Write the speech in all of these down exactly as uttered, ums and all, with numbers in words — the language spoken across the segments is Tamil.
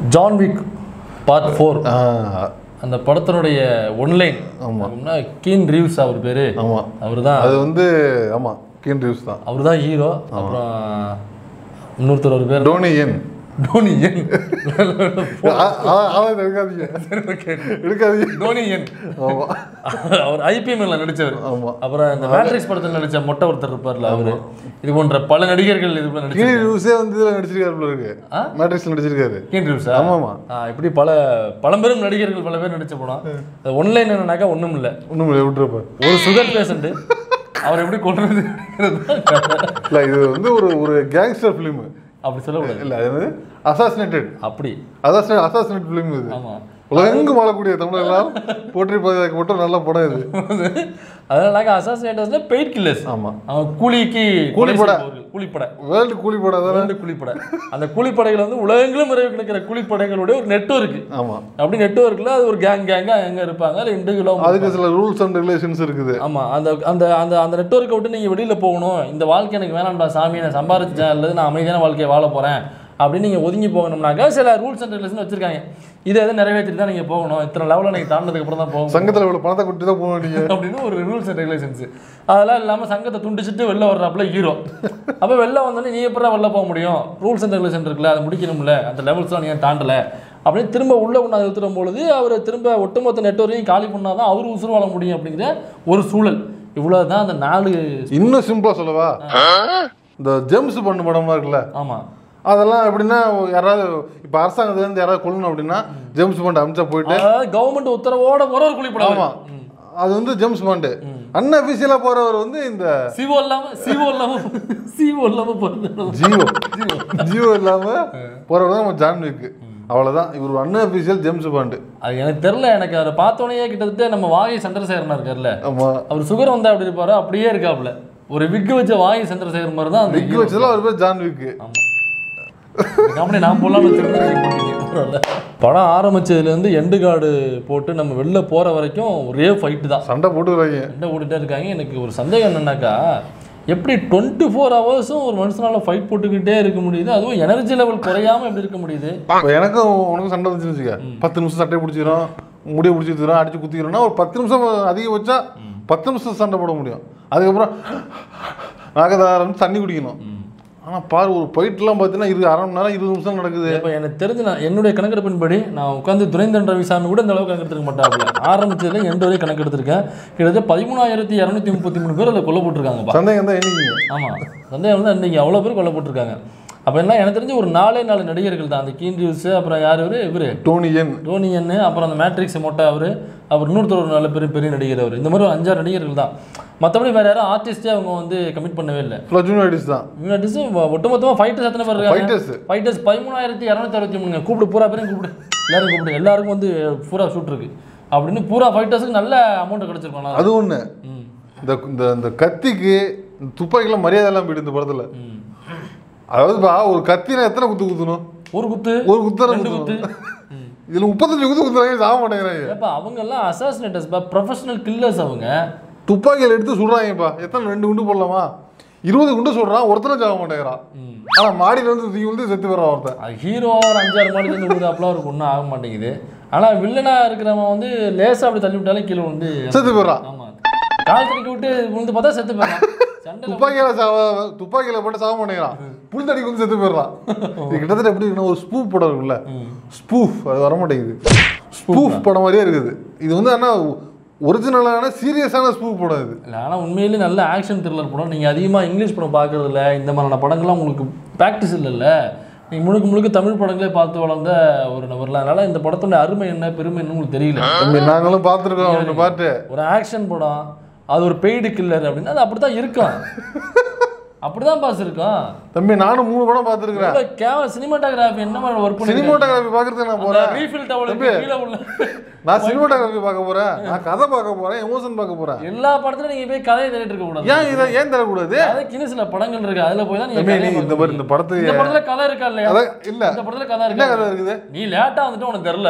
ஜான் விக் பார்ட் ஃபோர் அந்த படத்தினுடைய ஒன்லைன். ஆமாம், கீன் ரீவ்ஸ் அவர் பேரு. ஆமாம், அவர் தான் அது வந்து. ஆமாம், கீன் ரீவ்ஸ் தான், அவர் தான் ஹீரோ. அப்புறம் இன்னொருத்தர் ஒரு பேர் Donnie Yen. Donnie Yen Donnie Yen அவர் ஐபிஎம்ல நடிச்சவர். அப்புறம் இந்த மேட்ரிக்ஸ் படத்தில் நடிச்ச மொட்டை ஒருத்தர் இருப்பார்ல அவரு. இது போன்ற பல நடிகர்கள் இதுல நடிச்சிருக்காரு. மேட்ரிக்ஸ்ல நடிச்சிருக்காரு கீன் ரீவ்ஸ். ஆமாமா, இப்படி பல பழம்பெரும் நடிகர்கள் பல பேர் நடிச்ச படம். ஒன்லைன் என்னன்னாக்கா ஒண்ணும் இல்ல ஒண்ணும் இல்ல விட்டுருப்ப ஒரு சுகர் பேஷண்ட் அவர் எப்படி கொண்டு இல்ல. இது வந்து ஒரு ஒரு கேங்ஸ்டர் பிலிம் அப்படி சொல்லக்கூடாது. இல்ல, அது அசாசினேட்டட். அப்படி அசாசினேட் அசாசினேட் பிலிம் இது. ஆமா, உலகெங்கும் வாழக்கூடிய தமிழெல்லாம் போற்றி பாதுகாக்கப்பட்ட நல்ல படம் இது. அதனால அசாசினேட்டர்ஸ்ல பெய்ட் கில்லர்ஸ். ஆமா, அவன் கூலிக்கு கூலிப்படை கூலிப்படை வேர்ல்டு கூலிப்படை வேர்ல்டு கூலிப்படை. அந்த கூலிப்படைகள் வந்து உலகெங்கிலும் நிறைய கிடைக்கிற கூலிப்படைகளுடைய ஒரு நெட்வொர்க். ஆமா, அப்படி நெட்வொர்க்ல அது ஒரு கேங் கேங்கா எங்க இருப்பாங்க, ரெண்டு கிலோ அதுக்கு சில ரூல்ஸ் அண்ட் ரெகுலேஷன்ஸ் இருக்குது. ஆமா, அந்த அந்த அந்த அந்த நெட்வொர்க்கை விட்டு நீங்க வெளியில போகணும், இந்த வாழ்க்கை எனக்கு வேணாம்டா சாமி, நான் சம்பாதிச்சேன் அல்லது நான் அமைதியான வாழ்க்கையை வாழ போறேன் அப்படின்னு நீங்கள் ஒதுங்கி போகணும்னாக்கா சில ரூல்ஸ் அண்ட் ரெகுலேஷன் வச்சிருக்காங்க. இதை எதை நிறைவேற்றிட்டு தான் நீங்கள் போகணும், இத்தனை லெவலில் நீங்கள் தாண்டதுக்கு அப்புறம் தான் போகணும், சங்கத்தில் இவ்வளோ பணத்தை கொடுத்து தான் போக நீங்கள் அப்படின்னு ஒரு ரூல்ஸ் அண்ட் ரெகுலேஷன்ஸ். அதெல்லாம் இல்லாமல் சங்கத்தை துண்டிச்சுட்டு வெளில வர்றாப்புல ஹீரோ. அப்போ வெளில வந்தோடனே நீ எப்படா வெளில போக முடியும், ரூல்ஸ் அண்ட் ரெகுலேஷன் இருக்குல்ல, அதை முடிக்கணும்ல, அந்த லெவல்ஸ்லாம் நீங்கள் தாண்டலை அப்படின்னு திரும்ப உள்ளே கொண்டாந்து எடுத்துடும் பொழுது அவர் திரும்ப ஒட்டுமொத்த நெட்வொர்க்கையும் காலி பண்ணால் தான் அவர் உசுறு வாழ முடியும் அப்படிங்கிற ஒரு சூழல். இவ்வளோ தான் அந்த நாலு. இன்னும் சிம்பிளாக சொல்லவா, இந்த ஜேம்ஸ் பண்ண படமா இருக்குல்ல. ஆமாம், அதெல்லாம் எப்படின்னா யாராவது இப்போ அரசாங்கத்துலேருந்து யாராவது கொள்ளணும் அப்படின்னா ஜேம்ஸ் பாண்ட் அமிச்சா போயிட்டு கவர்மெண்ட் உத்தரவோட போகிற ஒரு குளிப்படம். ஆமாம், அது வந்து ஜேம்ஸ் பாண்டு. அன்அஃபிஷியலாக போகிறவர் வந்து இந்த சிவோ இல்லாமல் சிவோ இல்லாமல் சிவோ இல்லாமல் போகிறது ஜியோ ஜியோ இல்லாமல் போகிறவர் தான் நம்ம ஜான் விக். அவ்வளோதான், இவர் அன்அஃபிஷியல் ஜேம்ஸ் பாண்டு. அது எனக்கு தெரில, எனக்கு அதை பார்த்தோன்னே கிட்டத்தட்ட நம்ம வாகை சந்திரசேகரனா இருக்கார்ல. ஆமாம், அவர் சுகர் வந்தா அப்படி இருப்பாரு, அப்படியே இருக்காப்புல ஒரு விக்கு வச்ச வாகை சந்திரசேகர் மாதிரி தான் அந்த விக்கு வச்சதுல அவர் பேர் ஜான் விக். ஆமாம், நான் போலாம் படம் ஆரம்பிச்சதுலேருந்து எண்டு கார்டு போட்டு நம்ம வெளில போகிற வரைக்கும் ஒரே ஃபைட்டு தான், சண்டை போட்டுக்கிறாங்க, சண்டை போட்டுகிட்டே இருக்காங்க. எனக்கு ஒரு சந்தேகம் என்னன்னாக்கா, எப்படி டுவெண்ட்டி ஃபோர் ஹவர்ஸும் ஒரு மனுஷனால ஃபைட் போட்டுக்கிட்டே இருக்க முடியுது, அதுவும் எனர்ஜி லெவல் குறையாமல் எப்படி இருக்க முடியுது? எனக்கும் உனக்கும் சண்டை வந்துச்சுன்னு வச்சுக்க, பத்து நிமிஷம் சட்டையை பிடிச்சிக்கிறோம், முடிய பிடிச்சிக்கிறோம், அடிச்சு குத்திக்கிறோம்னா ஒரு பத்து நிமிஷம் அதிகம் வச்சா பத்து நிமிஷம் சண்டை போட முடியும். அதுக்கப்புறம் நாகதாரம் தண்ணி குடிக்கணும். ஆனால் பாரு ஒரு ஃபைட்லாம் பார்த்தீங்கன்னா இது அரை மணி நேரம் இருபது நிமிஷம் நடக்குது. இப்போ எனக்கு தெரிஞ்சு நான் என்னுடைய கணக்கெடுப்பின்படி நான் உட்காந்து துரைந்தன் ரவிசாமி கூட இந்த அளவுக்கு கணக்கெடுத்துக்க மாட்டாங்க. ஆரம்பிச்சதுல எண்டு வரையும் கணக்கெடுத்திருக்கேன். கிட்டத்தட்ட பதிமூணாயிரத்தி இரநூத்தி முப்பத்தி மூணு பேர் அதில் கொல்ல போட்டிருக்காங்க. சந்தேகம் தான் என்னைக்கு. ஆமாம், சந்தேகம் தான் இன்னைக்கு அவ்வளோ பேர் கொல்ல போட்டிருக்காங்க. அப்போ என்ன எனக்கு தெரிஞ்சு ஒரு நாலே நாலு நடிகர்கள் தான், அந்த கீன் ரீவ்ஸ், அப்புறம் யார் இவர் இவர் டோனி யென் டோனி யென் அப்புறம் அந்த மேட்ரிக்ஸ் மொட்டை அவர், அப்புறம் இன்னொருத்தர் ஒரு நல்ல பெரிய பெரிய நடிகர் அவர். இந்த மாதிரி ஒரு அஞ்சாறு நடிகர்கள் தான். மற்றபடி வேறு யாரும் ஆர்டிஸ்டே அவங்க வந்து கமிட் பண்ணவே இல்லை. ஜூனியர்ஸ் தான். ஜூனியர்ஸ் ஒட்டுமொத்தமாக ஃபைட்டர்ஸ் எத்தனை பேர் இருக்காங்க? ஃபைட்டர்ஸ் ஃபைட்டர்ஸ் பதிமூணாயிரத்தி இரநூத்தி அறுபத்தி மூணுங்க. கூப்பிடு பூரா பேரையும் கூப்பிடு, எல்லாரும் கூப்பிடு, எல்லாருக்கும் வந்து பூரா ஷூட் இருக்கு அப்படின்னு பூரா ஃபைட்டர்ஸுக்கு நல்ல அமௌண்ட் கிடைச்சிருக்கோம். அது ஒன்று. இந்த இந்த கத்திக்கு துப்பாக்கிலாம் மரியாதை எல்லாம் போயிட்டு இந்த படத்தில். அதாவதுப்பா ஒரு கத்தினா எத்தனை குத்து குத்தணும்? ஒரு குத்து ஒரு குத்து ரெண்டு குத்து. இதுல முப்பத்தஞ்சு குத்து குத்துறாங்க, சாக மாட்டேங்கிறாங்க. ஏப்பா அவங்க எல்லாம் அசாசினேட்டர்ஸ் பா, ப்ரொஃபஷனல் கில்லர்ஸ். அவங்க துப்பாக்கியில் எடுத்து சுடுறாங்கப்பா. எத்தனை ரெண்டு குண்டு போடலாமா? இருபது குண்டு சுடுறான், ஒருத்தரும் சாக மாட்டேங்கிறான். ஆனா மாடியில வந்து தூக்கி வந்து செத்து போறான் ஒருத்தன். ஹீரோ ஒரு அஞ்சாறு மாடியில இருந்து விழுது அப்பெல்லாம் ஒரு ஒன்றும் ஆக மாட்டேங்குது. ஆனா வில்லனா இருக்கிறவன் வந்து லேசா அப்படி தள்ளி விட்டாலே கீழே வந்து செத்து போயிடறான். ஆமா, கால் தடிக்க விட்டு விழுந்து பார்த்தா செத்து போயிடறான். துப்பாக்கியில துப்பாக்கியில போட்டு சாக மாட்டேங்கிறான், புல் தடிக்கு வந்து செத்து போயிடறான். இது கிட்டத்தட்ட எப்படி இருக்குன்னா ஒரு ஸ்பூஃப் படம் இருக்குல்ல, ஸ்பூஃப் அது வர மாட்டேங்குது. ஸ்பூஃப் படம் மாதிரியே இருக்குது இது வந்து. ஆனால் ஒரிஜினலான சீரியஸான ஸ்பூஃப் படம் இது இல்லை. ஆனால் உண்மையிலேயே நல்ல ஆக்ஷன் த்ரில்லர் படம். நீங்கள் அதிகமாக இங்கிலீஷ் படம் பார்க்கறது இல்லை, இந்த மாதிரியான படங்கள்லாம் உங்களுக்கு ப்ராக்டிஸ் இல்லைல்ல. நீங்கள் முழுக்க முழுக்க தமிழ் படங்களே பார்த்து வளர்ந்த ஒரு நபர்லாம். அதனால இந்த படத்தோட அருமை என்ன பெருமை என்ன உங்களுக்கு தெரியல. நாங்களும் பார்த்துருக்கோம் ஒரு பாட்டு, ஒரு ஆக்ஷன் படம், அது ஒரு பெய்டு கில்லர் அப்படின்னா அது அப்படித்தான் இருக்கும். அப்படிதான் பாஸ் இருக்கும் தம்பி. நானும் மூணு படம் பார்த்துருக்கேன். கேமரா சினிமாட்டோகிராஃபி என்ன மாதிரி ஒர்க் பண்ணி சினிமாட்டோகிராஃபி பார்க்கறதுக்கு நான் போறேன். ரீஃபில் டவலுக்கு கீழ உள்ள நான் சினிமாட்டோகிராஃபி பார்க்க போறேன், நான் கதை பார்க்க போறேன், எமோஷன் பார்க்க போறேன். எல்லா படத்துல நீங்க போய் கதையை தேடிட்டு இருக்க கூடாது. ஏன் இத ஏன் தர கூடாது? அது கின சில படங்கள் இருக்கு, அதுல போய் தான் நீங்க இந்த மாதிரி இந்த படத்துக்கு இந்த படத்துல கதை இருக்கா இல்லையா? இல்ல இந்த படத்துல கதை இருக்கு. என்ன கதை இருக்குது? நீ லேட்டா வந்துட்டு உனக்கு தெரியல.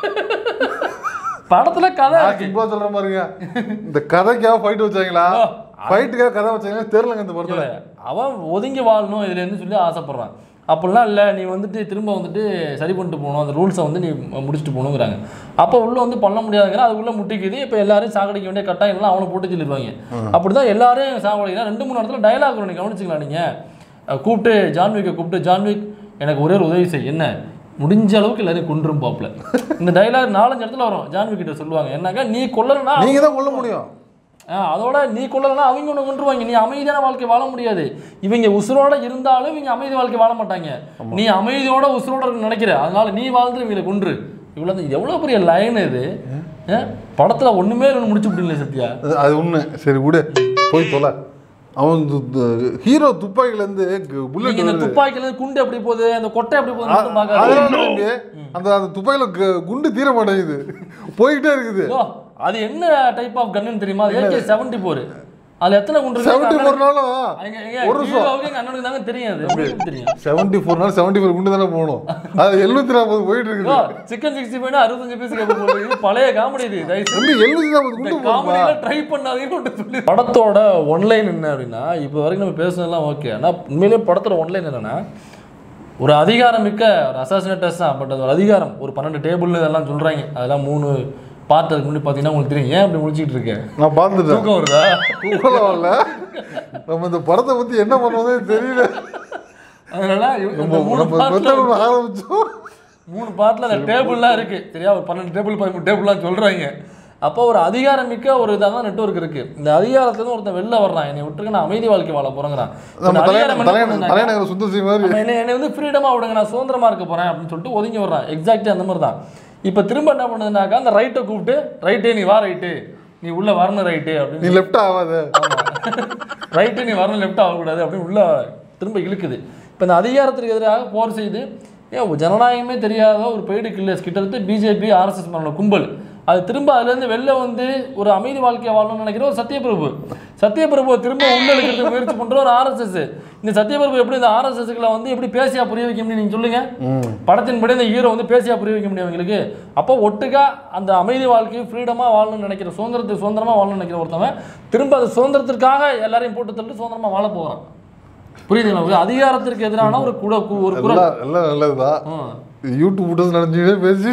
படத்துல கதை சிம்பிளா சொல்ற மாதிரிங்க. இந்த கதைக்காக ஃபைட் வச்சாங்களா? ஃபைட்டுக்காக கதை வச்சாங்களா தெரியலங்க இந்த படத்துல. அவன் ஒதுங்கி வாழணும் இதுல இருந்து சொல்லி ஆசைப்படுறான். அப்படிலாம் இல்லை, நீ வந்துட்டு திரும்ப வந்துட்டு சரி பண்ணிட்டு போகணும், அந்த ரூல்ஸை வந்து நீ முடிச்சுட்டு போகணுங்கிறாங்க. அப்போ உள்ளே வந்து பண்ண முடியாதுங்கிற அது உள்ளே முட்டிக்குது. இப்போ எல்லாரும் சாகடிக்க வேண்டிய கட்டாயம்லாம் அவனை போட்டு சொல்லிடுவாங்க. அப்படி தான் எல்லாரும் சாகடிக்கலாம். ரெண்டு மூணு இடத்துல டயலாக் நீங்கள் கவனிச்சிக்கலாம். நீங்கள் கூப்பிட்டு ஜான்விக்கை கூப்பிட்டு, ஜான்விக் எனக்கு ஒரே ஒரு உதவி செய், என்ன முடிஞ்ச அளவுக்கு எல்லாரையும் கொன்றும் பாப்பில். இந்த டைலாக் நாலஞ்சு இடத்துல வரும். ஜான்விக் கிட்ட சொல்லுவாங்க, என்னக்கா நீ கொல்லணும்னா நீங்க தான் கொல்ல முடியும், அதோட நீ கொள்ளலன்னா அவங்க ஒன்று கொண்டுருவாங்க. நீ அமைதியான வாழ்க்கை வாழ முடியாது. இவங்க உசுரோட இருந்தாலும் இவங்க அமைதி வாழ்க்கை வாழ மாட்டாங்க. நீ அமைதியோட உசுரோட இருக்குன்னு நினைக்கிற, அதனால நீ வாழ்ந்து இவங்களை கொன்று. இவ்வளோ எவ்வளோ பெரிய லைன் இது படத்துல ஒண்ணுமே ஒன்று முடிச்சு விட்டீங்களே சத்யா. அது ஒண்ணு சரி விடு, போய் தொலை. அவன் ஹீரோ துப்பாக்கில இருந்து புல்லட், இந்த துப்பாக்கில இருந்து குண்டு எப்படி போகுது, அந்த கொட்டை எப்படி போகுது, அந்த அந்த துப்பாக்கில குண்டு தீர மாட்டேங்குது, போயிட்டே இருக்குது. அது என்ன டைப் ஆஃப் கன்னு தெரியுமா? அது ஏகே செவன்டி ஃபோர். அதுல எத்தனை குண்டு இருக்கு? செவன்டி ஃபோர் நாளும் ஒரு நிமிஷம் அண்ணனுக்கு தாங்க தெரியும். அது தெரியும். செவன்டி ஃபோர் நாள் செவன்டி ஃபோர் குண்டு தானே போகணும். அது எழுநூத்தி நாற்பது போயிட்டு இருக்குது. சிக்கன் சிக்ஸ்டி ஃபைவ் அறுபத்தஞ்சு பீஸ் போகுது. பழைய காமெடி இது. எழுநூத்தி நாற்பது குண்டு காமெடியில ட்ரை பண்ணாதீங்கன்னு சொல்லி. படத்தோட ஒன்லைன் என்ன அப்படின்னா, இப்போ வரைக்கும் நம்ம பேசுனதெல்லாம் ஓகே. ஆனா உண்மையிலேயே படத்தோட ஒன்லைன் என்னன்னா, ஒரு அதிகாரம் மிக்க ஒரு அசாசினேட்டர்ஸ் தான். பட் அது ஒரு அதிகாரம், ஒரு பன்னெண்டு டேபிள்னு இதெல்லாம் சொல்றாங்க. அதெல்லாம் மூணு பார்த்து அதுக்கு முன்னாடி பார்த்தீங்கன்னா உங்களுக்கு தெரியும். ஏன் அப்படி முடிச்சுட்டு இருக்கேன்? நான் பார்த்துட்டேன். தூக்கம் வருதா? தூக்கம் வரல. நம்ம இந்த படத்தை பற்றி என்ன பண்ணுறதே தெரியல. அதனால ஆரம்பிச்சோம். மூணு பார்ட்டில் அந்த டேபிள்லாம் இருக்கு சரியா, ஒரு பன்னெண்டு டேபிள் பதிமூணு டேபிள்லாம் சொல்கிறாங்க. அப்போ ஒரு அதிகாரம் மிக்க ஒரு இதாக தான் நெட்வொர்க் இருக்கு. இந்த அதிகாரத்துலேருந்து ஒருத்தன் வெளில வர்றான், என்னை விட்டுருக்கு, நான் அமைதி வாழ்க்கை வாழ போகிறேங்கிறான். என்னை வந்து ஃப்ரீடமாக விடுங்க, நான் சுதந்திரமாக இருக்க போகிறேன் அப்படின்னு சொல்லிட்டு ஒதுங்கி வர்றான். எக்ஸாக்ட்லி அந்த மாதிரி தான். இப்போ திரும்ப என்ன பண்ணுதுனாக்கா, அந்த ரைட்டை கூப்பிட்டு, ரைட்டே நீ வா, ரைட்டு நீ உள்ள வரணும், ரைட்டு அப்படின்னு, நீ லெஃப்ட் ஆகாது, ரைட்டு நீ வரணும், லெஃப்ட் ஆகக்கூடாது அப்படின்னு உள்ள திரும்ப இழுக்குது. இப்போ இந்த அதிகாரத்துக்கு எதிராக போர் செய்து ஏன் ஜனநாயகமே தெரியாத ஒரு பெய்டு கில்லர்ஸ் கிட்டத்தட்ட பிஜேபி ஆர்எஸ்எஸ் பண்ண கும்பல் அது திரும்ப அதுலேருந்து வெளில வந்து ஒரு அமைதி வாழ்க்கையை வாழணும்னு நினைக்கிற ஒரு சத்யபிரபு. சத்யபிரபுவை திரும்ப உள்ள எடுக்கிறதுக்கு முயற்சி பண்ணுற ஒரு ஆர்எஸ்எஸ். இந்த சத்யபிரபு எப்படி இந்த ஆர்எஸ்எஸ்களை வந்து எப்படி பேசியா புரிய வைக்க முடியும் நீங்கள் சொல்லுங்க. படத்தின்படி இந்த ஹீரோ வந்து பேசியா புரிய வைக்க முடியும் அவங்களுக்கு. அப்போ ஒட்டுக்கா அந்த அமைதி வாழ்க்கையை ஃப்ரீடமாக வாழணும்னு நினைக்கிற, சுதந்திரத்தை சுதந்திரமாக வாழணும்னு நினைக்கிற ஒருத்தவன் திரும்ப அது சுதந்திரத்திற்காக எல்லாரையும் போட்டு தள்ளிட்டு சுதந்திரமாக வாழ போகிறான். புரியுதுங்களா? அதிகாரத்திற்கு எதிரான ஒரு கூட ஒரு குரல் எல்லாம் நல்லதுதான். யூடியூப் வீடியோஸ் நடந்துட்டே பேசி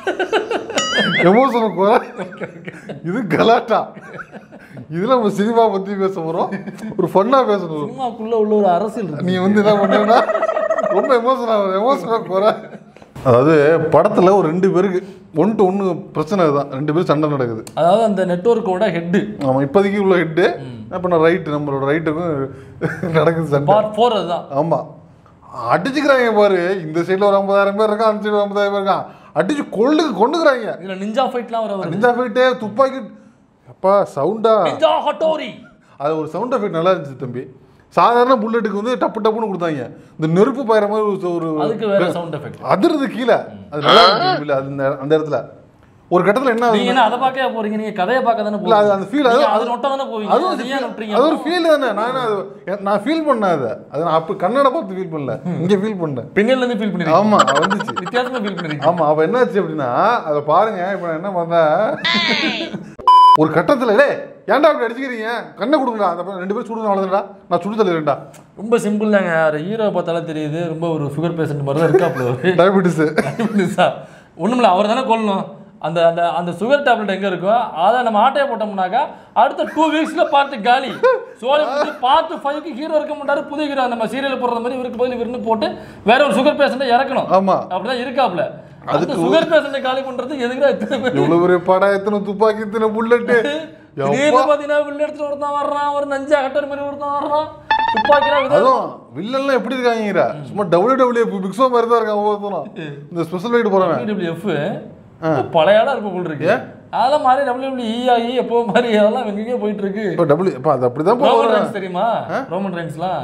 எமோஷனல் குறை, இது கலாட்டா. இதுல நம்ம சினிமா பத்தி பேச போறோம், ஒரு ஃபன்னா பேசணும். சினிமாக்குள்ள உள்ள ஒரு அரசியல் நீ வந்து என்ன பண்ணா ரொம்ப எமோஷனல் எமோஷனல் குறை. அதாவது படத்துல ஒரு ரெண்டு பேருக்கு ஒன் டு ஒன்று பிரச்சனை தான், ரெண்டு பேரும் சண்டை நடக்குது. அதாவது அந்த நெட்வொர்க்கோட ஹெட்டு, ஆமாம் இப்போதைக்கு உள்ள ஹெட்டு இப்போ நான் ரைட்டு, நம்மளோட ரைட்டுக்கும் நடக்குது சண்டை. பார்ட் ஃபோர் அதுதான். ஆமாம் அடிச்சுக்கிறாங்க பாரு, இந்த சைடில் ஒரு ஐம்பதாயிரம் பேர் இருக்கான், அந்த சைடில் ஒரு ஐம்பதாயிரம் பேர் இருக்கான், அடிச்சு கொள்ளுக்கு கொண்டுக்கிறாங்க. இதில் நிஞ்சா ஃபைட்லாம் வர நிஞ்சா ஃபைட்டு, துப்பாக்கி, அப்பா சவுண்டா, நிஞ்சா ஹட்டோரி, அது ஒரு சவுண்ட் எஃபெக்ட் நல்லா இருந்துச்சு தம்பி. சாதாரண புல்லட்டுக்கு வந்து டப்பு டப்புன்னு கொடுத்தாங்க, இந்த நெருப்பு பாயிற மாதிரி ஒரு அதுக்கு வேற சவுண்ட் எஃபெக்ட் அதிர்றது கீழே, அது நல்லா இருந்துச்சு. அது அந்த இடத்துல ஒரு கட்டத்துல என்ன நீங்க என்ன அத பார்க்க போறீங்க, நீங்க கதையை பார்க்க தானே போறீங்க. அது அந்த ஃபீல், அது அது நொட்ட தானே போவீங்க. அது ஏன் நொட்டறீங்க? அது ஒரு ஃபீல் தானே. நான் நான் ஃபீல் பண்ணேன் அத, அது நான் அப்ப கண்ணாட பார்த்து ஃபீல் பண்ணல, இங்க ஃபீல் பண்ணேன், பின்னல்ல இருந்து ஃபீல் பண்ணிருக்கீங்க. ஆமா வந்துச்சு, வித்தியாசமா ஃபீல் பண்ணிருக்கீங்க. ஆமா அப்ப என்னாச்சு அப்படின்னா, அத பாருங்க. இப்ப நான் என்ன பண்ணேன், ஒரு கட்டத்துல டேய் ஏன்டா அப்படி அடிச்சுக்கிறீங்க, கண்ணை கொடுங்கடா, அந்த ரெண்டு பேரும் சுடுங்க அவ்வளவுதான்டா, நான் சுடு தள்ளிடுறேன்டா. ரொம்ப சிம்பிள் தாங்க. ஹீரோ பார்த்தாலே தெரியுது, ரொம்ப ஒரு சுகர் பேஷண்ட் மாதிரி தான் இருக்காப்ல. டயபெட்டிஸ் டயபெட்டிஸா ஒண்ணுமில்ல, அவர் தானே கொல்லணும். அந்த அந்த அந்த சுகர் டேப்லெட் எங்கே இருக்கோ அதை நம்ம ஆட்டையை போட்டோம்னாக்கா அடுத்த டூ வீக்ஸில் பார்த்து காலி. சோழி வந்து பார்த்து ஃபைவ்க்கு ஹீரோ இருக்க மாட்டாரு, புது ஹீரோ நம்ம சீரியல் போடுற மாதிரி இவருக்கு பதில் இவருன்னு போட்டு வேற ஒரு சுகர் பேஷண்ட்டை இறக்கணும். ஆமாம் அப்படிதான் இருக்காப்ல. அதுக்கு சுகர் பேஷண்ட்டை காலி பண்ணுறது எதுக்குடா எத்தனை பேர், இவ்வளோ ஒரு படம், எத்தனை துப்பாக்கி, எத்தனை புல்லட்டு. பார்த்தீங்கன்னா வில்ல எடுத்துட்டு ஒருத்தான் வர்றான், ஒரு நஞ்சா கட்டர் மாதிரி ஒருத்தான் வர்றான், துப்பாக்கிலாம். அதுவும் வில்லன்லாம் எப்படி இருக்காங்க, சும்மா டபிள்யூ டபிள்யூ பிக்ஸோ மாதிரி தான் இருக்காங்க ஒவ்வொருத்தரும். இந்த ஸ்பெஷல் வெயிட் போகிறாங்க டபிள்யூஎஃப் பழைய ஆளா இருக்க போல் இருக்கு. அதெல்லாம் மாதிரி டபிள்யூடபிள்யூ ஆகி எப்போ மாதிரி அதெல்லாம் எங்கேயோ போயிட்டு இருக்கு. இப்போ டபிள்யூ இப்போ அது அப்படிதான் போகுது. தெரியுமா ரோமன் ரெயின்ஸ்லாம்,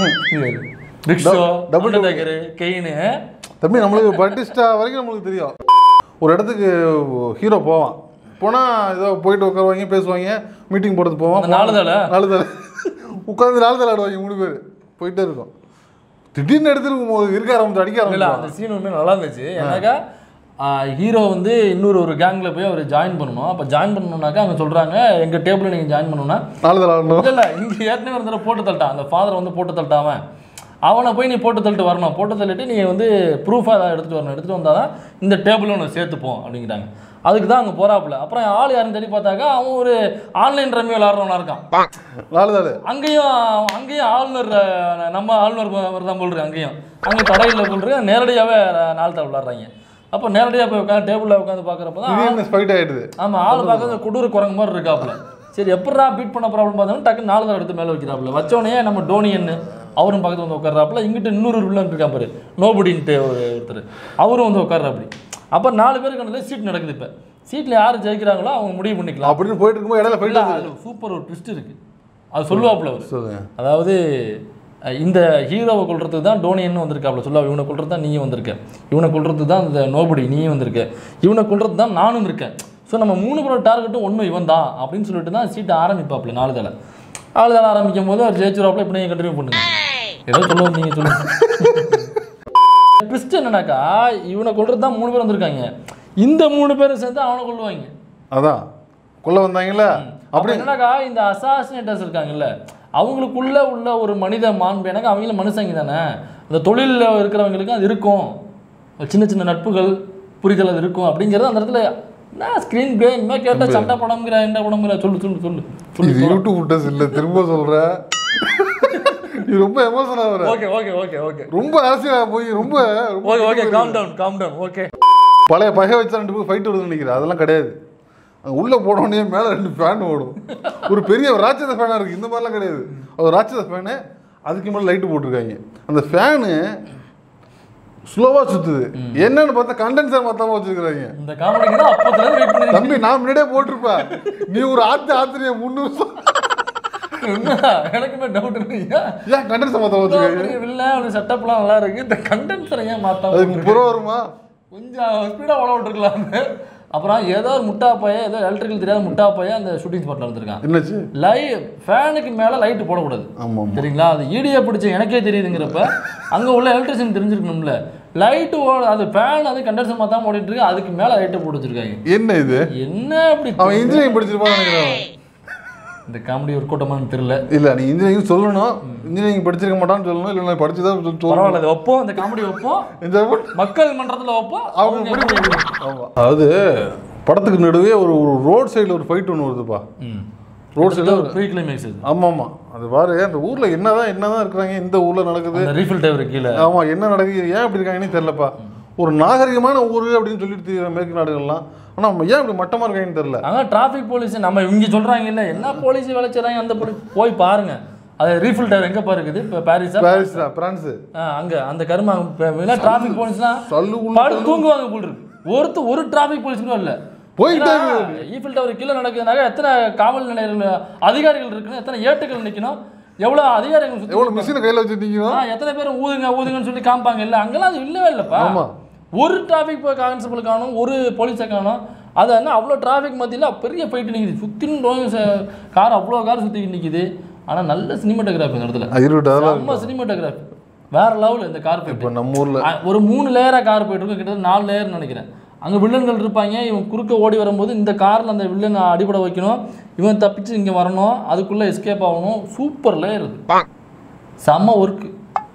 ரிக்ஷோ, டபுள் டேக்கர், கெயின். தம்பி நம்மளுக்கு பட்டிஸ்டா வரைக்கும் நம்மளுக்கு தெரியும். ஒரு இடத்துக்கு ஹீரோ போவான், போனால் ஏதோ போயிட்டு உட்காருவாங்க, பேசுவாங்க, மீட்டிங் போடுறது போவான். நாலு தலை நாலு தலை உட்காந்து நாலு தலை ஆடுவாங்க, மூணு பேர் போயிட்டே இருக்கும். திடீர்னு எடுத்துருக்கும் போது இருக்க ஆரம்பிச்சு அடிக்க ஆரம்பிச்சு. அந்த சீன் உண்மையாக நல்லா இருந்துச்சு. ஏன்னாக்கா ஹீரோ வந்து இன்னொரு ஒரு கேங்கில் போய் அவர் ஜாயின் பண்ணணும். அப்போ ஜாயின் பண்ணணுன்னாக்கா அவங்க சொல்கிறாங்க, எங்கள் டேபிளில் நீங்கள் ஜாயின் பண்ணணும்னா நாலு தலை ஆடணும். இல்லை இல்லை, இங்கே ஏற்கனவே ஒரு தடவை போட்டு தள்ளிட்டான், அந்த ஃபாதரை வந்து போட்டு தள்ளிட்டாவன். அவனை போய் நீ போட்டு தள்ளிட்டு வரணும், போட்டு தள்ளிட்டு நீ வந்து ப்ரூஃபாக ஏதாவது எடுத்துகிட்டு வரணும், எடுத்துகிட்டு வந்தால் தான் இந்த டேபிள் ஒன்று சேர்த்துப்போம் அப்படிங்கிறாங்க. அதுக்கு தான் அங்கே போறாப்புல. அப்புறம் ஆள் யாருன்னு தேடி பார்த்தாக்கா அவன் ஒரு ஆன்லைன் ரம்மி விளாட்றவனா இருக்கான். அங்கேயும் அங்கேயும் ஆளுநர் நம்ம ஆளுநர் தான் போல்றேன், அங்கேயும் அங்கே தடையில் போல்றேன், நேரடியாகவே நாலு தான் விளாட்றாங்க. அப்போ நேரடியாக போய் உட்காந்து டேபிளில் உட்காந்து பார்க்குறப்ப தான் ஃபைட் ஆகிடுது. ஆமாம், ஆள் பார்க்கறது கொடூர குரங்கு மாதிரி இருக்காப்புல. சரி எப்படா பீட் பண்ண ப்ராப்ளம் பார்த்தோம்னா டக்குன்னு நாலு தான் எடுத்து மேலே வைக்கிறாப்புல. வச்சோடனே நம்ம டோனியன்னு அவரும் பக்கத்தில் வந்து உட்கார்றாப்புல. இங்கிட்ட இன்னொரு வில்லன் இருக்கா பாரு, நோபடின்ட்டு ஒரு ஒருத்தர், அவரும் வந்து உட்கார்றாப்படி. அப்போ நாலு பேருக்கு கண்டிப்பாக சீட் நடக்குது. இப்போ சீட்டில் யார் ஜெயிக்கிறாங்களோ அவங்க முடிவு பண்ணிக்கலாம் அப்படின்னு போயிட்டு இருக்கும்போது இடையில ஃபைட் ஆகுது. சூப்பர் ஒரு ட்விஸ்ட் இருக்குது, அது சொல்லுவாப்புல அவர். அதாவது இந்த ஹீரோவை கொள்றதுக்கு தான் டோனியன்னு வந்திருக்காப்புல சொல்லுவா. இவனை கொள்றது தான் நீயும் வந்திருக்க, இவனை கொள்றதுக்கு தான் இந்த நோபடி நீயும் வந்திருக்க, இவனை கொள்றது தான் நானும் இருக்கேன். ஸோ நம்ம மூணு பேரோட டார்கெட்டும் ஒன்று இவன் தான் அப்படின்னு சொல்லிட்டு தான் சீட்டை ஆரம்பிப்பாப்புல. நாலு தலை நாலு தலை ஆரம்பிக்கும் போது அவர் ஜெயிச்சிருவாப்புல. இப்படி நீங்கள் கண்டினியூ பண்ணுங்க, ஏதோ சொல்லுவோம் நீங்கள் சொல்லுங்க. ட்விஸ்ட் என்னன்னாக்கா இவனை கொள்றது தான் மூணு பேர் வந்திருக்காங்க, இந்த மூணு பேரும் சேர்ந்து அவனை கொள்ளுவாங்க. அதான் கொள்ள வந்தாங்கல்ல. அப்படி என்னன்னாக்கா இந்த அசாசினேட்டர்ஸ் இருக்காங்கல்ல, அவங்களுக்குள்ள உள்ள ஒரு மனித மாண்பு, எனக்கு அவங்களும் மனுஷங்க தானே, இந்த தொழிலில் இருக்கிறவங்களுக்கு அது இருக்கும், சின்ன சின்ன நட்புகள் புரிதல் அது இருக்கும் அப்படிங்கிறது அந்த இடத்துல. நான் ஸ்க்ரீன் பிளே இனிமேல் கேட்டால் சண்டை படம்ங்கிற என்ன படம்ங்கிற சொல்லு சொல்லு சொல்லு சொல்லு யூடியூப் விட்டஸ் இல்லை, திரும்ப சொல்கிற நீ ரொம்ப எமோஷன் ஆகுற. ஓகே ஓகே ஓகே ஓகே ரொம்ப அரசியலாக போய் ரொம்ப okay okay calm down calm down okay. பழைய பகை வச்சா ரெண்டு பேரும் ஃபைட் வருதுன்னு நினைக்கிறேன், அதெல்லாம் கிடையாது. உள்ளே போனோடனே மேலே ரெண்டு ஃபேன் ஓடும், ஒரு பெரிய ராட்சத ஃபேனாக இருக்குது. இந்த மாதிரிலாம் கிடையாது, ஒரு ராட்சத ஃபேனு, அதுக்கு மேலே லைட்டு போட்டிருக்காங்க. அந்த ஃபேனு ஸ்லோவாக சுற்றுது, என்னன்னு பார்த்தா கண்டென்சர் மாற்றாம வச்சுருக்காங்க. இந்த காமெடி தான் அப்போ தம்பி நான் முன்னாடியே போட்டிருப்பேன், நீ ஒரு ஆத்து ஆத்திரியா முன்னூறு எனக்குமே டவுட் இல்லையா, ஏன் கண்டென்சர் மாற்ற வச்சுருக்காங்க? இல்லை அவனுக்கு செட்டப்லாம் நல்லா இருக்குது, இந்த கண்டென்சரை ஏன் மாற்றாம? அது முப்பது ரூபா வருமா? கொஞ்சம் ஸ்பீடாக ஓட விட்டுருக்கலாமே. அப்புறம் ஏதோ ஒரு முட்டா பையன், ஏதோ எலக்ட்ரிக்கல் தெரியாத முட்டா பையன் அந்த ஷூட்டிங் ஸ்பாட்டில் வந்துருக்கான். என்னாச்சு? லை ஃபேனுக்கு மேலே லைட்டு போடக்கூடாது. ஆமாம் சரிங்களா, அது ஈடியை பிடிச்ச எனக்கே தெரியுதுங்கிறப்ப அங்கே உள்ள எலக்ட்ரிஷியன் தெரிஞ்சிருக்கணும்ல. லைட்டு ஓ அது ஃபேன் அது கண்டென்சர் மாற்றாம ஓடிட்டு இருக்கு, அதுக்கு மேலே லைட்டை போட்டு வச்சிருக்காங்க. என்ன இது என்ன அப்படி? அவன் இன்ஜினியரிங் படிச்சிருப்பான்னு நினைக்கிறேன். இந்த காமெடி ஒரு கூட்டமானு தெரியல. இல்லை நீ இன்ஜினியரிங் சொல்லணும், இன்ஜினியரிங் படிச்சிருக்க மாட்டான்னு சொல்லணும், இல்லை நான் படிச்சு தான் பரவாயில்ல அது வைப்போம், இந்த காமெடி வைப்போம், இந்த மக்கள் மன்றத்தில் வைப்போம். அவங்க ஆமாம், அதாவது படத்துக்கு நடுவே ஒரு ஒரு ரோட் சைடில் ஒரு ஃபைட் ஒன்று வருதுப்பா. ரோட் சைடில் ஒரு ப்ரீ கிளைமேக்ஸ். ஆமாம் ஆமாம், அது பாரு அந்த ஊரில் என்னதான் என்னதான் இருக்கிறாங்க, இந்த ஊரில் நடக்குது ரீஃபில் டவர் கீழே. ஆமாம், என்ன நடக்குது ஏன் இப்படி இருக்காங்கன்னு தெரியலப்பா. ஒரு நாகரிகமான ஊர் அப்படின்னு சொல்லிட்டு மேற்கு நாடுகள்லாம், ஆனால் நம்ம ஏன் இப்படி மட்டமாக இருக்காங்கன்னு தெரியல. ஆனால் டிராஃபிக் போலீஸ் நம்ம இங்கே சொல்கிறாங்க இல்லை, என்ன போலீஸ் வேலை செய்கிறாங்க, அந்த போலீஸ் போய் பாருங்க. அது ரீஃபில் டவர் எங்கே பாருக்குது? இப்போ பாரிஸ் பாரிஸ் தான் பிரான்ஸு. அங்கே அந்த கருமா டிராஃபிக் போலீஸ்லாம் படு தூங்குவாங்க போல் இருக்கு. ஒருத்தர் ஒரு டிராஃபிக் போலீஸ் கூட இல்லை போயிட்டு ஈஃபில் டவர் கீழே நடக்குதுனாக்க எத்தனை காவல் நிலையங்கள் அதிகாரிகள் இருக்குன்னு, எத்தனை ஏட்டுகள் நிற்கணும், எவ்வளோ அதிகாரிகள், எவ்வளோ மிஷினை கையில் வச்சுருந்தீங்கன்னா எத்தனை பேர் ஊதுங்க ஊதுங்கன்னு சொல்லி காமிப்பாங்க. இல்லை அங்கெல்லாம் அது இல்லவே இல்லைப்பா. ஒரு டிராஃபிக் கான்ஸ்டபிள் காணும், ஒரு போலீஸை காணும். அது என்ன அவ்வளோ டிராஃபிக் மத்தியில் பெரிய போயிட்டு நிற்குது, சுற்றின்னு கார் அவ்வளோ கார் சுற்றிக்கிட்டு நிற்குது. ஆனால் நல்ல சினிமாட்டோகிராஃபி இந்த இடத்துல, நம்ம சினிமாட்டோகிராஃபி வேற லெவல். இந்த கார் போயிட்டு நம்ம ஊரில் ஒரு மூணு லேயராக கார் போயிட்டு இருக்கு, கிட்டத்தட்ட நாலு லேயர்னு நினைக்கிறேன். அங்கே வில்லன்கள் இருப்பாங்க, இவன் குறுக்க ஓடி வரும்போது இந்த காரில் அந்த வில்லனை அடிபட வைக்கணும், இவன் தப்பிச்சு இங்கே வரணும், அதுக்குள்ளே எஸ்கேப் ஆகணும். சூப்பர் லேயர் இது, செம்ம ஒர்க்கு,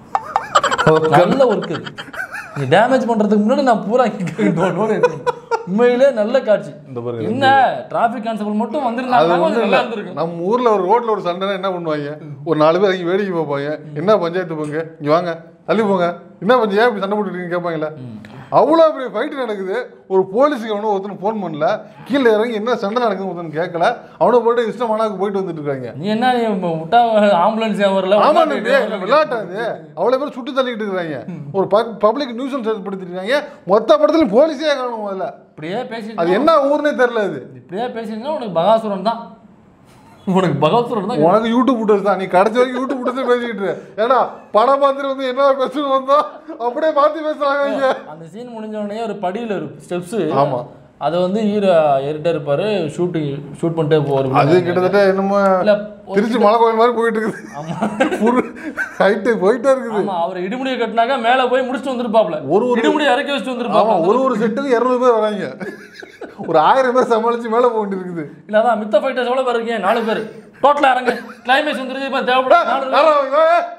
நல்ல ஒர்க்கு. நீ டேமேஜ் பண்ணுறதுக்கு முன்னாடி நான் பூரா உண்மையிலே நல்ல காட்சி. என்ன டிராஃபிக் கான்ஸ்டபிள் மட்டும் வந்துருந்தாங்க. நம்ம ஊரில் ஒரு ரோட்டில் ஒரு சண்டைனா என்ன பண்ணுவாங்க, ஒரு நாலு பேர் இங்கே வேடிக்கை பார்ப்பாங்க, என்ன பஞ்சாயத்து போங்க இங்கே வாங்க தள்ளி போங்க, என்ன பஞ்சாயத்து இப்படி சண்டை போட்டுருக்கீங்க கேட்பாங்களே. அவ்வளோ பெரிய ஃபைட்டு நடக்குது, ஒரு போலீஸுக்கு அவனும் ஒருத்தன் ஃபோன் பண்ணல, கீழே இறங்கி என்ன சண்டை நடக்குதுன்னு ஒருத்தன் கேட்கல, அவனை போட்டு இஷ்டமானாக்கு போயிட்டு வந்துட்டு இருக்காங்க. நீ என்ன விட்டா ஆம்புலன்ஸ் வரல? ஆமாம், விளையாட்டாது அவ்வளோ பேர் சுட்டு தள்ளிக்கிட்டு இருக்கிறாங்க, ஒரு பப்ளிக் நியூசன்ஸ் ஏற்படுத்திட்டு இருக்காங்க. மொத்த படத்துல போலீஸே காணும். அதில் இப்படியே பேசி அது என்ன ஊர்னே தெரியல. அது இப்படியே பேசிங்கன்னா உனக்கு பகாசுரன் தான், உனக்கு பகாசுரன் தான், உனக்கு யூடியூப் விட்டர்ஸ் தான். நீ கடைசி வரைக்கும் யூடியூப் விட்டர்ஸ் பேசிக்கிட்டு ஏன்னா படம் பார்த்துட்டு வந்து என்ன பேசணும் வந்தோம் அப்படியே பார்த்து பேசுறாங்க. அந்த சீன் முடிஞ்ச உடனே ஒரு படியில் ஒரு ஸ்டெப்ஸு, ஆமாம், அதை வந்து ஹீரோ ஏறிட்டே இருப்பாரு, ஷூட்டிங் ஷூட் பண்ணிட்டே போவார். அது கிட்டத்தட்ட என்னமோ திருச்சி மலை கோயில் மாதிரி போயிட்டு இருக்குது, ஹைட்டு போயிட்டே இருக்குது. ஆமாம், அவர் இடுமுடியை கட்டினாக்கா மேலே போய் முடிச்சுட்டு வந்துருப்பாப்ல, ஒரு ஒரு இடுமுடியை இறக்கி வச்சுட்டு வந்துருப்பாங்க. ஒரு ஒரு செட்டுக்கு இரநூறு பேர் வராங்க, ஒரு ஆயிரம் பேர் சமாளிச்சு மேலே போக வேண்டியது இருக்குது. இல்லை அதான் மித்த ஃபைட்டர்ஸ் எவ்வளோ பேர் இருக்கீங்க, நாலு பேர் டோட்டலாக இறங்க, கிளைமேக்ஸ் வந்துருச்சு இப்போ தேவைப்படும்.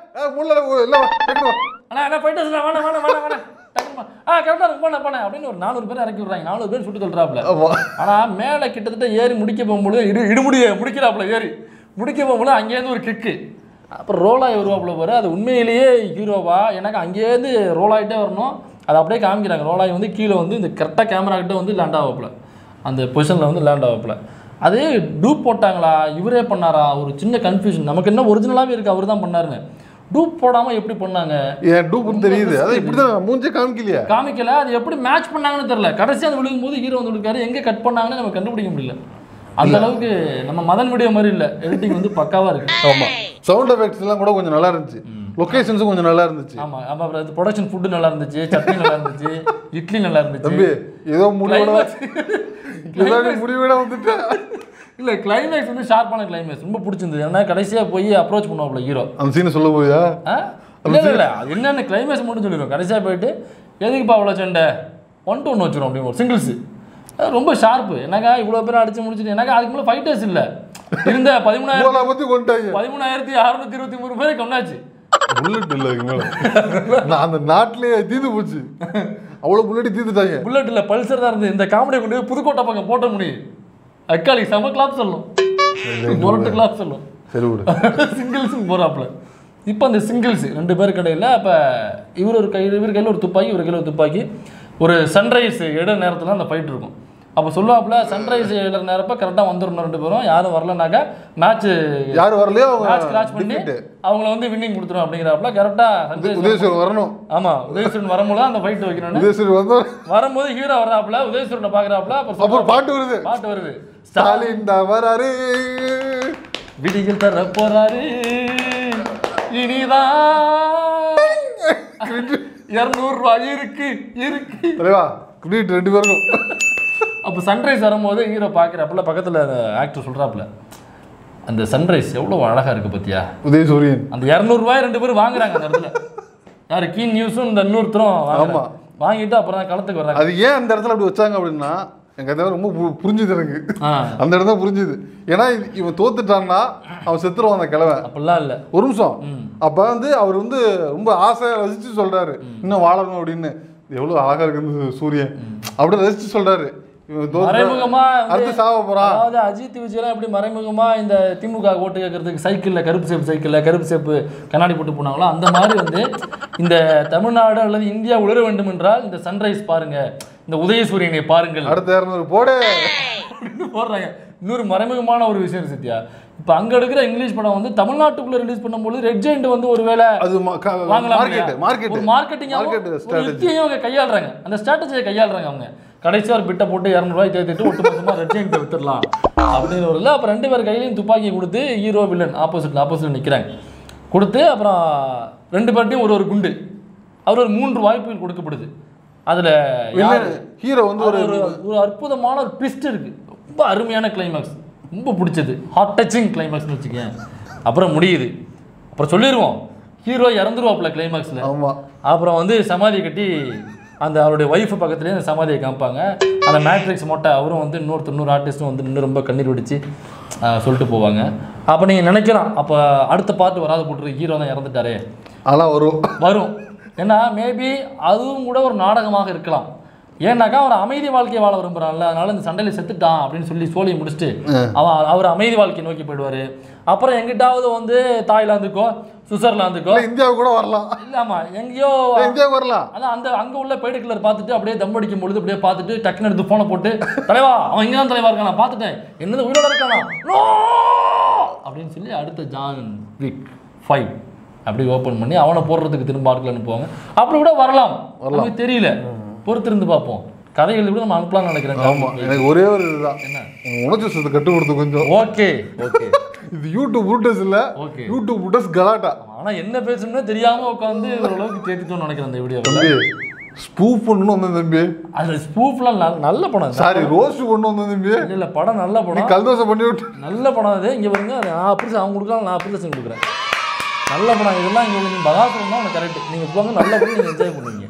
முள்ள இல்ல அண்ணா என்ன போயிட்டு வேணாம் வேணாம் வேணாம் வேணாம் ஆ கரெக்டாக இருக்கு போனேன் போனேன் அப்படின்னு ஒரு நானூறு பேர் இறக்கி விட்றாங்க. நானூறு பேர் சுட்டு தள்ளுறாப்புல. ஆனால் மேலே கிட்டத்தட்ட ஏறி முடிக்க போகும்போது இடு இடுமுடிய முடிக்கிறாப்புல ஏறி முடிக்க போகும்போது அங்கேருந்து ஒரு கிக்கு அப்புறம் ரோலாகி வருவாப்புல பாரு. அது உண்மையிலேயே ஹீரோவா எனக்கு அங்கேருந்து ரோல் ஆகிட்டே வரணும். அதை அப்படியே காமிக்கிறாங்க. ரோலாகி வந்து கீழே வந்து இந்த கரெக்டாக கேமரா கிட்ட வந்து லேண்ட் ஆகப்பில் அந்த பொசிஷனில் வந்து லேண்ட் ஆகப்பில். அது டூப் போட்டாங்களா இவரே பண்ணாரா ஒரு சின்ன கன்ஃபியூஷன். நமக்கு என்ன ஒரிஜினலாகவே இருக்குது அவர் தான் பண்ணாருங்க. டூப் போடாமல் எப்படி பண்ணாங்க ஏன் டூப்னு தெரியுது. அதை இப்படி தான் மூஞ்சே காமிக்கலையா காமிக்கல. அது எப்படி மேட்ச் பண்ணாங்கன்னு தெரியல. கடைசி அது விழுகும் போது ஹீரோ வந்து விழுக்காரு. எங்கே கட் பண்ணாங்கன்னு நம்ம கண்டுபிடிக்க முடியல. அந்த அளவுக்கு நம்ம மதன் வீடியோ மாதிரி இல்லை. எடிட்டிங் வந்து பக்காவாக இருக்கு. ஆமாம் சவுண்ட் எஃபெக்ட்ஸ் எல்லாம் கூட கொஞ்சம் நல்லா இருந்துச்சு. லொகேஷன்ஸும் கொஞ்சம் நல்லா இருந்துச்சு. ஆமாம் ஆமாம் அப்புறம் ப்ரொடக்ஷன் ஃபுட்டு நல்லா இருந்துச்சு. சட்னி நல்லா இருந்துச்சு. இட்லி நல்லா இருந்துச்சு. தம்பி ஏதோ முடிவோட முடிவோட வந்துட்டு இல்லை கிளைமேக்ஸ் வந்து ஷார்ப்பான கிளைமேக்ஸ் ரொம்ப பிடிச்சிருந்தது. ஏன்னா கடைசியாக போய் அப்ரோச் பண்ணுவாப்புல ஹீரோ. அந்த சீனை சொல்ல போயா இல்லை இல்லை அது என்னென்ன கிளைமேக்ஸ் மட்டும் சொல்லிடுவோம். கடைசியாக போயிட்டு எதுக்குப்பா அவ்வளோ சண்டை ஒன் டு ஒன்று வச்சிடும் அப்படின்னு ஒரு சிங்கிள்ஸு ரொம்ப ஷார்ப்பு. எனக்கா இவ்வளோ பேர் அடிச்சு முடிச்சுட்டு எனக்கு அதுக்கு மேலே ஃபைட்டர்ஸ் இல்லை இருந்த பதிமூணாயிரம் பற்றி கொண்டாங்க பதிமூணாயிரத்தி அறுநூத்தி இருபத்தி மூணு பேர் கொண்டாச்சு. புல்லட் இல்லை அதுக்கு மேலே அந்த நாட்டிலே தீர்ந்து போச்சு. அவ்வளோ புல்லட் தீர்ந்துட்டாங்க. புல்லட் இல்லை பல்சர் தான் இருந்தது. இந்த காமெடியை கொண்டு போய் புதுக்கோட்டை பக்கம் போட்ட முடியும். அக்காளி செம கிளாப் சொல்லும் முரட்டு கிளாப் சொல்லும் சிங்கிள்ஸுக்கு போகிறாப்புல. இப்போ அந்த சிங்கிள்ஸ் ரெண்டு பேர் கடையில் அப்போ இவர் ஒரு கை இவர் கையில் ஒரு துப்பாக்கி இவர் கையில் ஒரு துப்பாக்கி ஒரு சன்ரைஸ் இட நேரத்தில் அந்த ஃபைட் இருக்கும். அப்போ சொல்லுவாப்புல சன்ரைஸ் இட நேரப்போ கரெக்டாக வந்துடணும் ரெண்டு பேரும். யாரும் வரலனாக்கா மேட்ச் யாரும் வரலையோ மேட்ச் கிராச் பண்ணி அவங்கள வந்து வின்னிங் கொடுத்துரும் அப்படிங்கிறாப்புல. கரெக்டாக உதயசூரன் வரணும். ஆமாம் உதயசூரன் வரும்போது அந்த ஃபைட் வைக்கணும். உதயசூரன் வந்து வரும்போது ஹீரோ வர்றாப்புல உதயசூரனை பார்க்குறாப்புல. அப்புறம் பாட்டு வருது பாட்டு வருது ஸ்டாலின் தான் வராரு விடிகள் தர போறாரு இனிதான் இருநூறு ரூபாய் இருக்கு இருக்கு ரெண்டு பேருக்கும். அப்போ சன்ரைஸ் வரும்போது ஹீரோ பார்க்குறாப்புல பக்கத்தில் ஆக்டர் சொல்கிறாப்புல அந்த சன்ரைஸ் எவ்வளோ அழகாக இருக்குது பார்த்தியா உதயசூரியன். அந்த இரநூறுவாய் ரெண்டு பேரும் வாங்குறாங்க அந்த இடத்துல. யார் கீன் நியூஸும் இந்த இன்னொருத்தரும் ஆமாம் வாங்கிட்டு அப்புறம் தான் களத்துக்கு வர்றாங்க. அது ஏன் அந்த இடத்துல அப்படி வச்சாங்க அப்படின்னா எனக்கு அந்த ரொம்ப புரிஞ்சுது. எனக்கு அந்த இடம் தான் புரிஞ்சுது. ஏன்னா இவன் தோத்துட்டான்னா அவன் செத்துருவான் அந்த கிழமை. அப்படிலாம் இல்லை ஒரு நிமிஷம். அப்போ வந்து அவர் வந்து ரொம்ப ஆசையாக ரசித்து சொல்கிறாரு இன்னும் வாழணும் அப்படின்னு. எவ்வளோ அழகாக இருக்குது சூரியன் அப்படி ரசித்து சொல்கிறாரு. மறைமுகமா அடுத்து சாவ போறான். அதாவது அஜித் விஜயெல்லாம் எப்படி மறைமுகமா இந்த திமுக ஓட்டு கேட்கறதுக்கு சைக்கிள்ல கருப்பு சேப்பு சைக்கிள்ல கருப்பு சேப்பு கண்ணாடி போட்டு போனாங்களோ அந்த மாதிரி வந்து இந்த தமிழ்நாடு அல்லது இந்தியா உலர வேண்டும் என்றால் இந்த சன்ரைஸ் பாருங்க இந்த உதயசூரியனை பாருங்கள் அடுத்த இரநூறு போடு போடுறாங்க. இன்னொரு மறைமுகமான ஒரு விஷயம் சத்யா. இப்போ அங்க எடுக்கிற இங்கிலீஷ் படம் வந்து தமிழ்நாட்டுக்குள்ள ரிலீஸ் பண்ணும்போது ரெட் ஜெயிண்ட் வந்து ஒருவேளை அது மார்க்கெட் மார்க்கெட் ஒரு மார்க்கெட்டிங் அவங்க கையாளுறாங்க. அந்த ஸ்ட்ராட்டஜியை கையாளுறாங்க அவங்க. கடைசியாக ஒரு பிட்டை போட்டு இரநூறுவாய் தேர்த்திட்டு ஒட்டு மொத்தமாக ரெட் ஜெயிண்ட் வித்துடலாம் அப்படின்னு ஒரு இல்லை. அப்புறம் ரெண்டு பேர் கையிலையும் துப்பாக்கி கொடுத்து ஹீரோ வில்லன் ஆப்போசிட்ல ஆப்போசிட்ல நிற்கிறாங்க கொடுத்து அப்புறம் ரெண்டு பேர்ட்டையும் ஒரு ஒரு குண்டு அவர் ஒரு மூன்று வாய்ப்புகள் கொடுக்கப்படுது. அதில் ஹீரோ வந்து ஒரு ஒரு அற்புதமான ஒரு ட்விஸ்ட் இருக்குது. ரொம்ப அருமையான கிளைமேக்ஸ் ரொம்ப பிடிச்சது. ஹார்ட் டச்சிங் கிளைமேக்ஸ்னு வச்சுக்கேன். அப்புறம் முடியுது அப்புறம் சொல்லிடுவோம் ஹீரோ இறந்துருவாப்புல கிளைமேக்ஸில். ஆமாம் அப்புறம் வந்து சமாதி கட்டி அந்த அவருடைய ஒய்ஃபு பக்கத்துலேயே அந்த சமாதியை காமிப்பாங்க. அந்த மேட்ரிக்ஸ் மொட்டை அவரும் வந்து இன்னொருத்தர் இன்னொரு ஆர்டிஸ்ட்டும் வந்து இன்னும் ரொம்ப கண்ணீர் வெடிச்சு சொல்லிட்டு போவாங்க. அப்போ நீங்கள் நினைக்கலாம் அப்போ அடுத்த பாட்டு வராது போட்டுரு ஹீரோ தான் இறந்துட்டாரே அதெல்லாம் வரும் வரும் ஏன்னா மேபி அதுவும் கூட ஒரு நாடகமாக இருக்கலாம். ஏன்னாக்கா அவர் அமைதி வாழ்க்கையை வாழ விரும்புகிறான்ல அதனால இந்த சண்டையில் செத்துட்டான் அப்படின்னு சொல்லி சோழியை முடிச்சுட்டு அவன் அவர் அமைதி வாழ்க்கையை நோக்கி போயிடுவார். அப்புறம் எங்கிட்டாவது வந்து தாய்லாந்துக்கோ சுவிட்சர்லாந்துக்கோ இந்தியாவுக்கு கூட வரலாம். இல்லாமா எங்கேயோ இந்தியாவுக்கு வரலாம். அதான் அந்த அங்கே உள்ள பெய்டுக்கிலர் பார்த்துட்டு அப்படியே தம் அடிக்கும் பொழுது அப்படியே பார்த்துட்டு டக்குன்னு எடுத்து ஃபோனை போட்டு தலைவா அவன் இங்கே தான் தலைவா இருக்கானா பார்த்துட்டேன் என்னது உயிரோட இருக்கானா அப்படின்னு சொல்லி அடுத்த ஜான் வீக் ஃபைவ் அப்படி ஓப்பன் பண்ணி அவனை போடுறதுக்கு திரும்ப ஆட்கள் அனுப்புவாங்க. அப்படி கூட வரலாம் வரலாம் தெரியல பொறுத்திருந்து பார்ப்போம். கதைகள் கூட நம்ம அனுப்பலாம்னு நினைக்கிறேன். ஆமாம் எனக்கு ஒரே ஒரு இதுதான் என்ன உணர்ச்சி சொத்தை கட்டு கொடுத்து கொஞ்சம் ஓகே ஓகே இது யூடியூப் புட்டஸ் இல்லை ஓகே யூடியூப் புட்டஸ் கலாட்டா. ஆனால் என்ன பேசணும்னு தெரியாமல் உட்காந்து ஓரளவுக்கு தேத்திட்டோம்னு நினைக்கிறேன் அந்த வீடியோ. ஸ்பூஃப் பண்ணணும் வந்தேன் தம்பி. அது ஸ்பூஃப்லாம் நல்ல படம். சாரி ரோஸ்ட் பண்ணணும் வந்தேன் தம்பி. இல்லை இல்லை படம் நல்ல படம். கல்தோசை பண்ணி விட்டு நல்ல படம் அது. இங்கே பாருங்க நான் அப்படி அவங்க கொடுக்கலாம் நான் அப்படி கொடுக்குறேன். நல்ல படம் இதெல்லாம் இங்கே நீங்கள் பகாசுரம் தான் உனக்கு கரெக்ட். நீங்கள் போங்க நல்ல படம் நீங்கள் என்ஜாய் பண்ணுவீங்க.